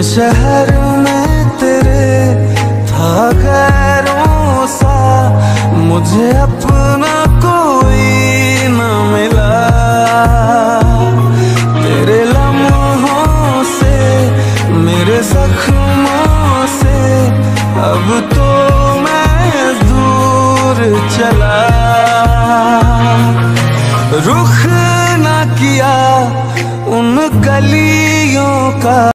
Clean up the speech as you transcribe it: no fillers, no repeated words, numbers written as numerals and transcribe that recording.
शहर में तेरे था गैरों सा, मुझे अपना कोई न मिला। तेरे लम्हों से, मेरे जख्मों से अब तो मैं दूर चला। रुख ना किया उन गलियों का।